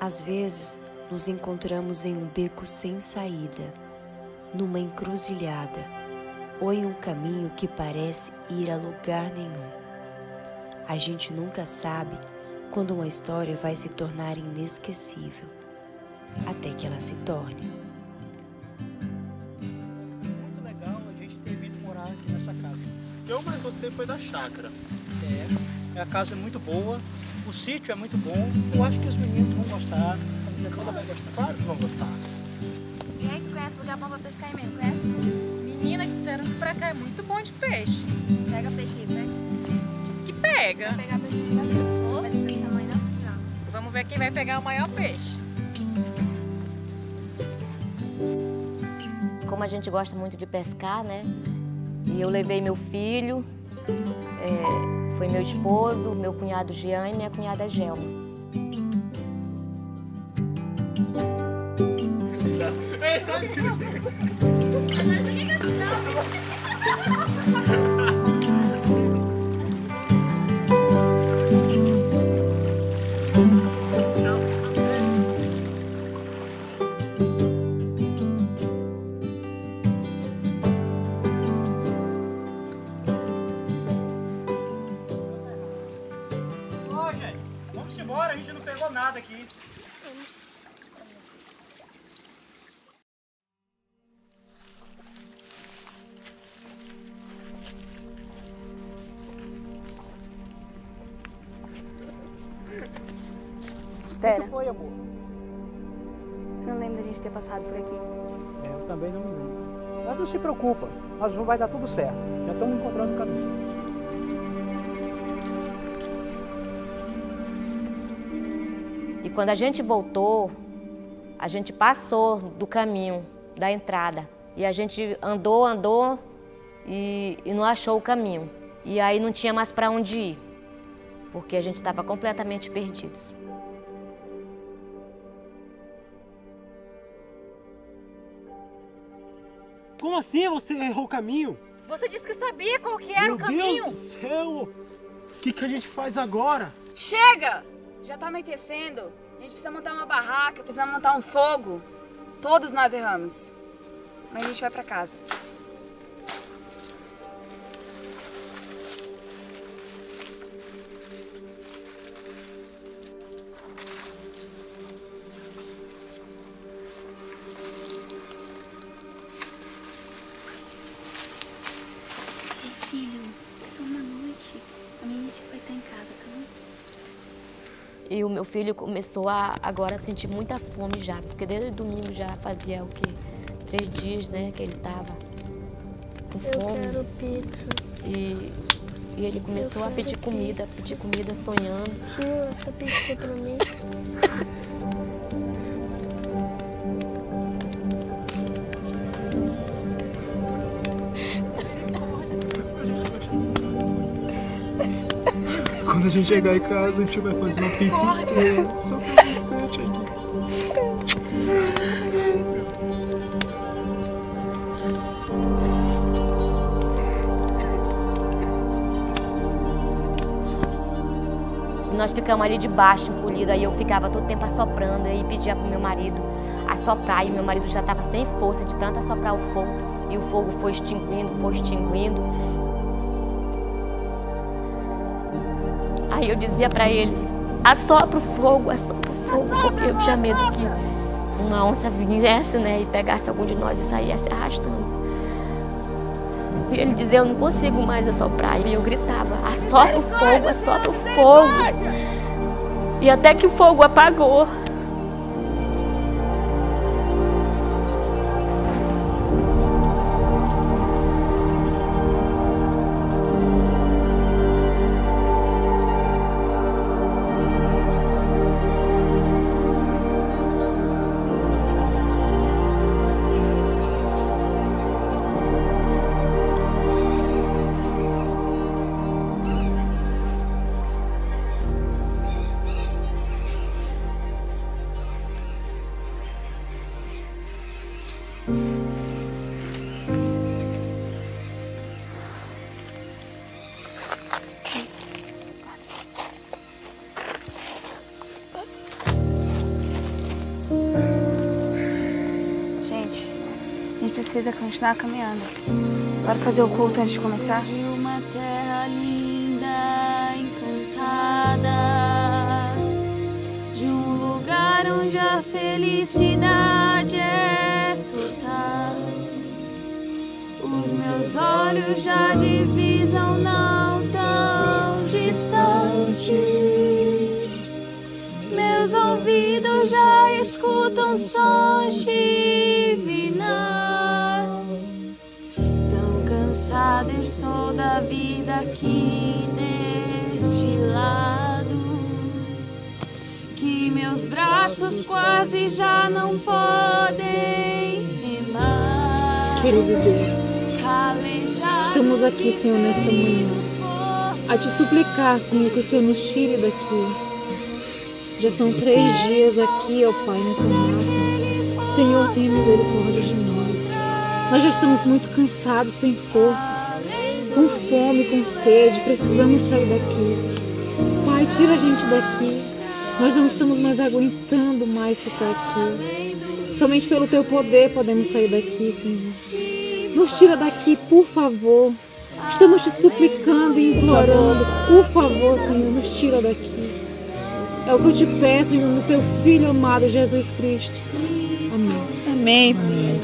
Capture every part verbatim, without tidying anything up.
Às vezes, nos encontramos em um beco sem saída, numa encruzilhada ou em um caminho que parece ir a lugar nenhum. A gente nunca sabe quando uma história vai se tornar inesquecível, até que ela se torne. Muito legal a gente ter vindo morar aqui nessa casa. O que eu mais gostei foi da chácara. É, a casa é muito boa, o sítio é muito bom. Eu acho que os meninos vão gostar, a família toda vai gostar. Claro que vão gostar. E aí, tu conhece lugar bom pra pescar aí mesmo? Conhece? Menina, disseram que pra cá é muito bom de peixe. Pega peixe aí, pega. Diz que pega. Vou pegar peixe aí, tá? Vai descer essa mãe, não? Não. Vamos ver quem vai pegar o maior peixe. Como a gente gosta muito de pescar, né? E eu levei meu filho, é, foi meu esposo, meu cunhado Jean e minha cunhada Gelma. Ô, gente, vamos embora, a gente não pegou nada aqui. Espera, O que foi, amor? eu não lembro da gente ter passado por aqui. É, eu também não me lembro. Mas não se preocupa, nós vai dar tudo certo. Já estamos encontrando o caminho. E quando a gente voltou, a gente passou do caminho, da entrada. E a gente andou, andou e, e não achou o caminho. E aí não tinha mais para onde ir, porque a gente estava completamente perdidos. Como assim você errou o caminho? Você disse que sabia qual que era Meu o caminho. Deus do céu! O que, que a gente faz agora? Chega! Já tá anoitecendo. A gente precisa montar uma barraca, precisa montar um fogo. Todos nós erramos. Mas a gente vai pra casa. Filho, é só uma noite. Amanhã a gente vai estar em casa, tá bom? E o meu filho começou a agora a sentir muita fome já, porque desde domingo já fazia o quê? Três dias, né, que ele estava com fome. Eu quero pizza. E, e ele começou a pedir comida, pedir comida sonhando. Tio, essa pizza pra mim. Quando a gente chegar em casa, a gente vai fazer uma pizza inteira. Só pra você, tia. Nós ficamos ali debaixo, encolhidos, aí eu ficava todo tempo assoprando, aí pedia pro meu marido assoprar, e meu marido já estava sem força de tanto assoprar o fogo, e o fogo foi extinguindo, foi extinguindo. Aí eu dizia para ele, assopra o fogo, assopra o fogo, porque eu tinha medo que uma onça viesse, né, e pegasse algum de nós e saísse arrastando. E ele dizia, eu não consigo mais assoprar. E eu gritava, assopra o fogo, assopra o fogo. E até que o fogo apagou. A gente precisa continuar caminhando. Bora fazer o culto antes de começar? De uma terra linda, encantada, de um lugar onde a felicidade é total. Os meus olhos já divisam não tão distantes, meus ouvidos já escutam sons divinos. Tão cansada estou da vida aqui neste lado, que meus braços quase já não podem remar. Querido Deus, estamos aqui, Senhor, nesta manhã, a te suplicar, Senhor, que o Senhor nos tire daqui. Já são três dias aqui, ó Pai, nessa mata. Senhor, tenha misericórdia de nós. Nós já estamos muito cansados, sem forças, com fome, com sede, precisamos sair daqui. Pai, tira a gente daqui. Nós não estamos mais aguentando mais ficar aqui. Somente pelo Teu poder podemos sair daqui, Senhor. Nos tira daqui, por favor. Estamos te suplicando e implorando. Por favor, Senhor, nos tira daqui. É o que eu te peço em nome do Teu Filho amado, Jesus Cristo. Amém. Amém. Amém.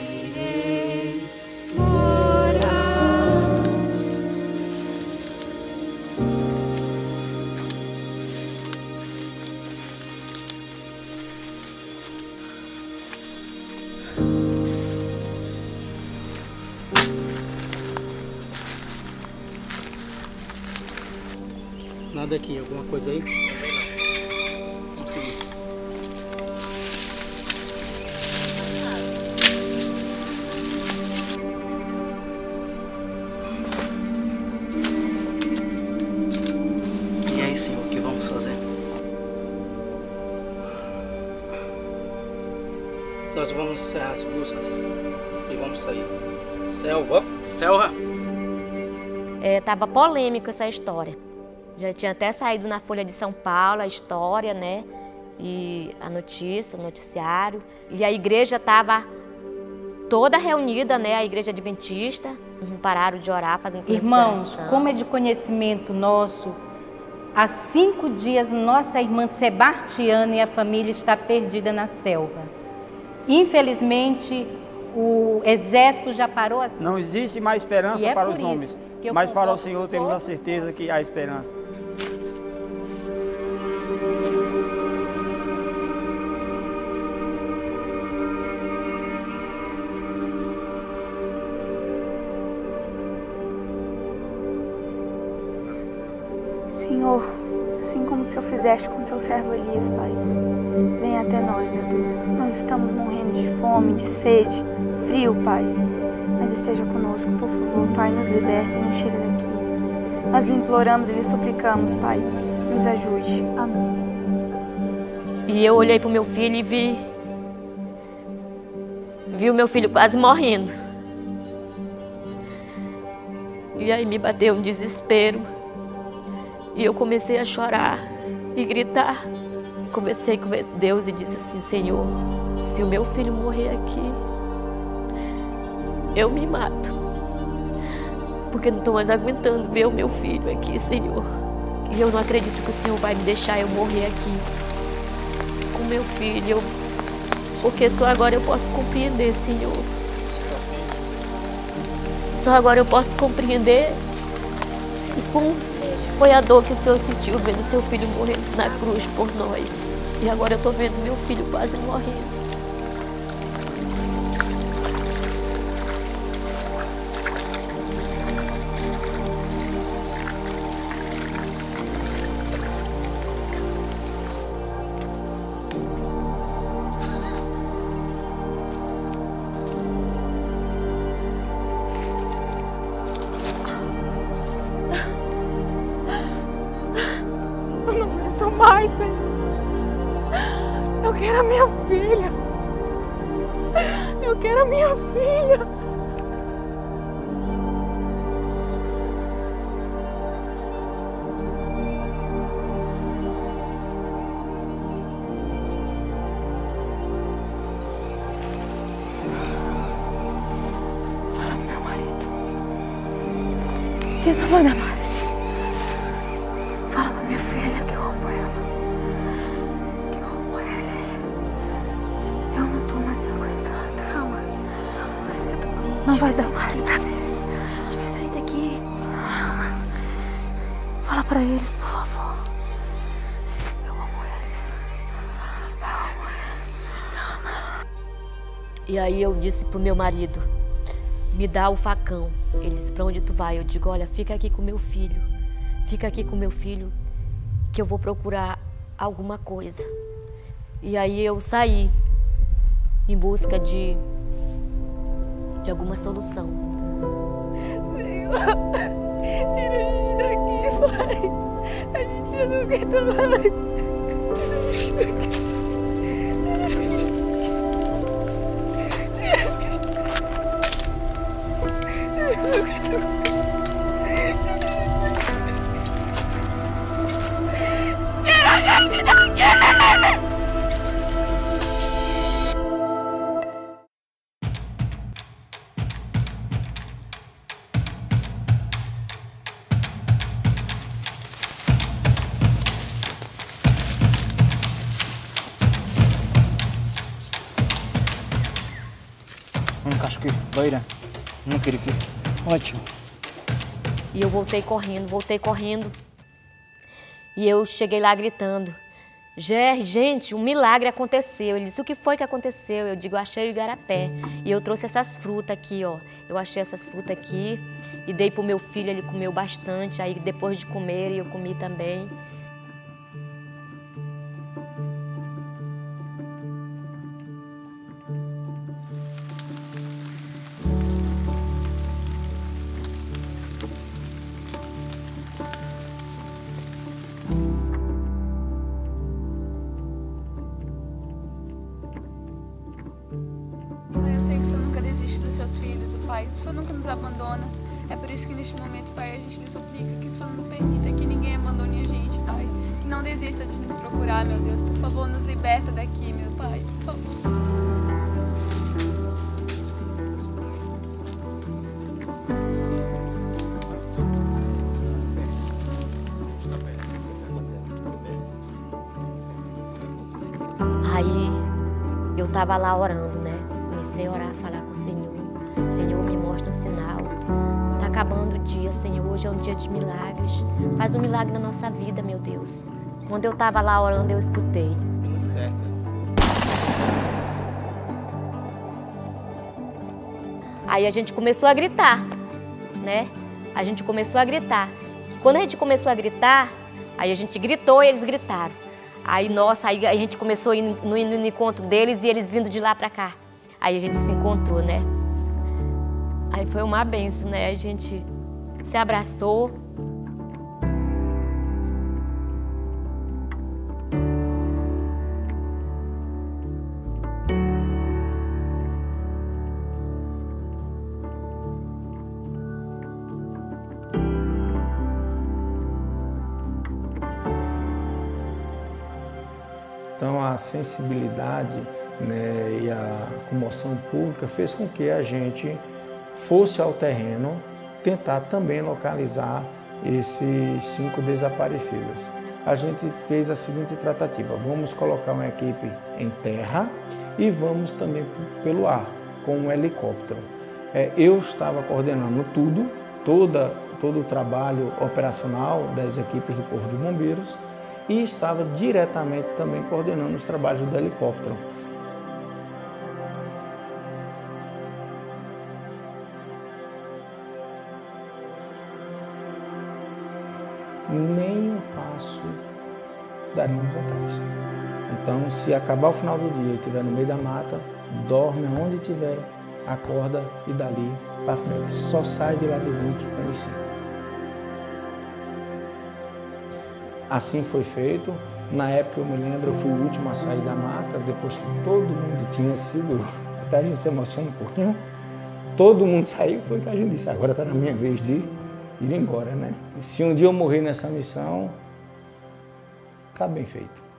Nada aqui, alguma coisa aí? Vamos seguir. E aí, Senhor, o que vamos fazer? Nós vamos encerrar as buscas e vamos sair. Selva! Selva! É, tava polêmico essa história. Já tinha até saído na Folha de São Paulo a história, né? E a notícia, o noticiário. E a igreja estava toda reunida, né? A igreja adventista. Não pararam de orar, fazendo culto de Irmãos, oração. como é de conhecimento nosso, há cinco dias nossa irmã Sebastiana e a família está perdida na selva. Infelizmente, o exército já parou as... Não existe mais esperança é para os por homens, isso que eu mas para o convoco Senhor temos a todos certeza que há esperança. Senhor, assim como o Senhor fizeste com o seu servo Elias, Pai, venha até nós, meu Deus. Nós estamos morrendo de fome, de sede, frio, Pai. Mas esteja conosco, por favor, Pai, nos liberta e nos tira daqui. Nós lhe imploramos e lhe suplicamos, Pai, nos ajude. Amém. E eu olhei para o meu filho e vi, vi o meu filho quase morrendo. E aí me bateu um desespero. E eu comecei a chorar e gritar. Conversei com Deus e disse assim: Senhor, se o meu filho morrer aqui, eu me mato. Porque não estou mais aguentando ver o meu filho aqui, Senhor. E eu não acredito que o Senhor vai me deixar eu morrer aqui com meu filho. Eu, porque só agora eu posso compreender, Senhor. Só agora eu posso compreender como foi a dor que o Senhor sentiu vendo seu filho morrer na cruz por nós. E agora eu estou vendo meu filho quase morrendo. mais, Senhor. Eu quero a minha filha. Eu quero a minha filha. Aqui não vai dar mais. Fala pra minha filha que eu amo ela. Que eu amo ela. Eu não tô mais aguentando. Calma. Não vai dar mais pra mim. A gente vai sair daqui. Calma. Fala pra eles, por favor. Eu amo eles. Eu amo eles. E aí eu disse pro meu marido, me dá o facão. Ele disse, pra onde tu vai? Eu digo, olha, fica aqui com meu filho. Fica aqui com meu filho, que eu vou procurar alguma coisa. E aí eu saí em busca de, de alguma solução. Senhor, tira a gente daqui, pai. A gente já não aguenta mais. Tira a gente daqui. Tira a gente daqui! Vamos, Casque, Beira. Não queria que. Ótimo. E eu voltei correndo, voltei correndo. E eu cheguei lá gritando, Ger, gente, um milagre aconteceu. Ele disse, o que foi que aconteceu? Eu digo, eu achei o igarapé. E eu trouxe essas frutas aqui, ó. Eu achei essas frutas aqui e dei pro meu filho, ele comeu bastante. Aí depois de comer, eu comi também. Eu sei que o Senhor nunca desiste dos seus filhos, o Pai. O Senhor nunca nos abandona. É por isso que neste momento, Pai, a gente lhe suplica que o Senhor não permita que ninguém abandone a gente, Pai. Que não desista de nos procurar, meu Deus. Por favor, nos liberta daqui, meu Pai. Por favor. Aí eu estava lá orando, né? Comecei a orar, falar com o Senhor. Senhor, me mostra um sinal. Está acabando o dia, Senhor. Hoje é um dia de milagres. Faz um milagre na nossa vida, meu Deus. Quando eu estava lá orando, eu escutei. Deu certo. Aí a gente começou a gritar, né? A gente começou a gritar. Quando a gente começou a gritar, aí a gente gritou e eles gritaram. Aí, nossa, aí a gente começou a ir no, no encontro deles e eles vindo de lá pra cá. Aí a gente se encontrou, né? Aí foi uma benção, né? A gente se abraçou. Então a sensibilidade, né, e a comoção pública fez com que a gente fosse ao terreno tentar também localizar esses cinco desaparecidos. A gente fez a seguinte tratativa, vamos colocar uma equipe em terra e vamos também pelo ar, com um helicóptero. É, eu estava coordenando tudo, toda, todo o trabalho operacional das equipes do Corpo de Bombeiros, e estava diretamente também coordenando os trabalhos do helicóptero. Nem um passo daríamos atrás. Então, se acabar o final do dia e estiver no meio da mata, dorme aonde estiver, acorda e dali para frente. Só sai de lá de dentro com os cinco. Assim foi feito. Na época, eu me lembro, eu fui o último a sair da mata, depois que todo mundo tinha sido, até a gente se emociona um pouquinho, todo mundo saiu, foi que a gente disse, agora está na minha vez de ir embora, né? E se um dia eu morrer nessa missão, está bem feito.